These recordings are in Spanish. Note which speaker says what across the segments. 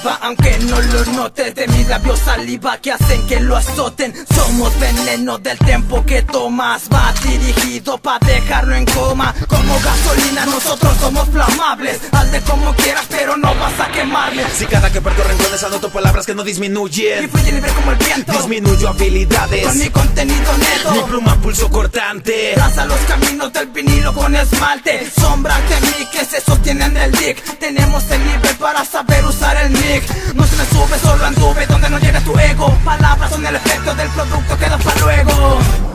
Speaker 1: arriba, aunque no lo notes. De mis labios saliva que hacen que lo azoten. Somos veneno del tiempo que tomas. Va dirigido pa' dejarlo en coma. Como gasolina nosotros somos flamables. Hazle como quieras pero no vas a quemarme.
Speaker 2: Si cada que parto renglones anoto palabras que no disminuyen.
Speaker 1: Y fluye libre como el viento.
Speaker 2: Disminuyo habilidades
Speaker 1: con mi contenido neto.
Speaker 2: Mi pluma pulso cortante.
Speaker 1: Traza los caminos del vinilo con esmalte. Sombras de mí que se sostienen del dick. Tenemos el nivel para saber usar el mic. No se me sube, solo anduve donde no llega tu ego. Palabras son el efecto del producto, queda para luego.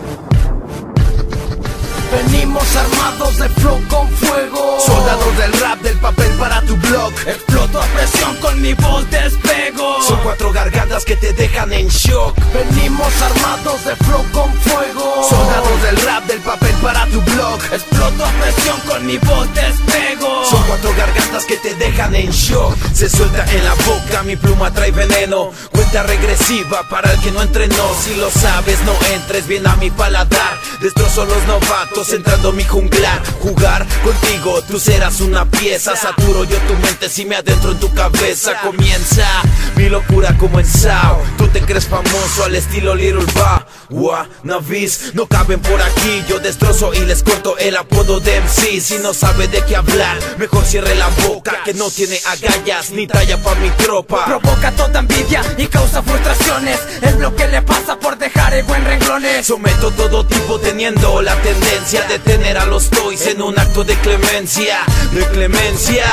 Speaker 1: Venimos armados de flow con fuego.
Speaker 2: Soldados del rap, del papel para tu blog.
Speaker 1: Exploto a presión con mi voz despego.
Speaker 2: Son 4 gargantas que te dejan en shock.
Speaker 1: Venimos armados de flow con fuego.
Speaker 2: Soldados del rap, del papel para tu blog.
Speaker 1: Exploto a presión con mi voz despego.
Speaker 2: Son 4 gargantas que te dejan en shock. Se suelta en la boca, mi pluma trae veneno. Cuenta regresiva para el que no entrenó. Si lo sabes, no entres bien a mi paladar. Destrozo los novatos entrando a mi junglar. Jugar contigo, tú serás una pieza. Saturo yo tu mente si me adentro en tu cabeza. Comienza mi locura como en Sao. Tú te crees famoso al estilo Little Ba. Wannabes no caben por aquí. Yo destrozo y les corto el apodo de MC. Si no sabe de qué hablar, mejor cierre la boca, que no tiene agallas ni talla pa' mi tropa.
Speaker 1: Provoca toda envidia y causa frustraciones. Es lo que le pasa por dejar ego en renglones.
Speaker 2: Someto todo tipo teniendo la tendencia de tener a los toys en un acto de clemencia. De clemencia.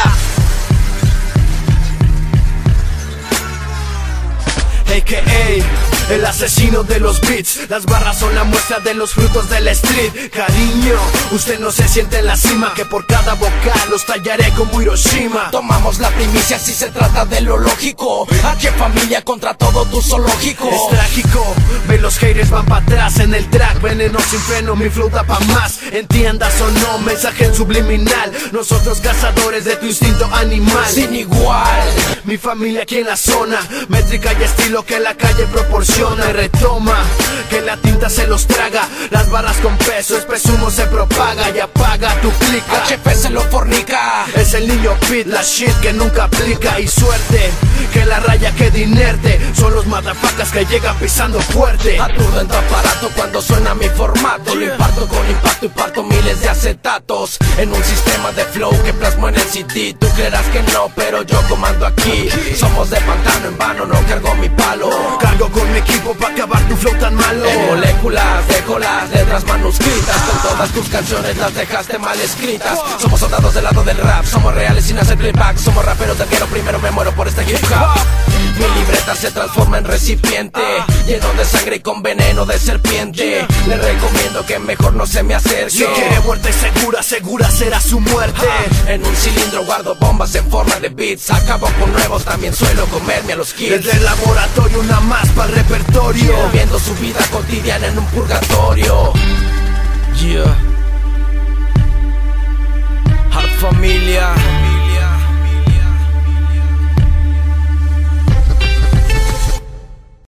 Speaker 2: A.K.A. el asesino de los beats. Las barras son la muestra de los frutos del street. Cariño, usted no se siente en la cima, que por cada vocal los tallaré como Hiroshima.
Speaker 1: Tomamos la primicia si se trata de lo lógico. Aquí familia contra todo tu zoológico.
Speaker 2: Es trágico, ve los haters van para atrás en el track. Veneno sin freno, mi flow da pa' más. Entiendas o no, mensaje subliminal. Nosotros cazadores de tu instinto animal.
Speaker 1: Sin igual,
Speaker 2: mi familia aquí en la zona. Métrica y estilo que la calle proporciona. Y retoma, que la tinta se los traga. Las barras con peso, espeso humo se propaga y apaga tu clica.
Speaker 1: HP se lo fornica.
Speaker 2: Es el niño Pit, la shit que nunca aplica. Y suerte, que la raya quede inerte. Son los motherfuckers que llegan pisando fuerte.
Speaker 1: Aturdo en tu aparato cuando suena mi formato. Lo imparto con impacto y parto miles de acetatos. En un sistema de flow que plasmo en el CD. Tú creerás que no, pero yo comando aquí. Somos de pantano, en vano no cargo mi palo.
Speaker 2: Cargo con mi equipo pa' acabar tu flow tan malo.
Speaker 1: En moléculas dejo las letras manuscritas. Con todas tus canciones las dejaste mal escritas. Somos soldados del lado del rap. Somos reales sin hacer playback. Somos raperos del quiero primero me muero por este hip hop. Mi libreta se transforma en recipiente lleno de sangre y con veneno de serpiente. Le recomiendo que mejor no se me acerque.
Speaker 2: Si quiere muerte segura, segura será su muerte.
Speaker 1: En un cilindro guardo bombas en forma de beats. Acabo con nuevos, también suelo comerme a los kids.
Speaker 2: Desde el laboratorio una más para el repertorio.
Speaker 1: Viendo su vida cotidiana en un purgatorio. Yeah.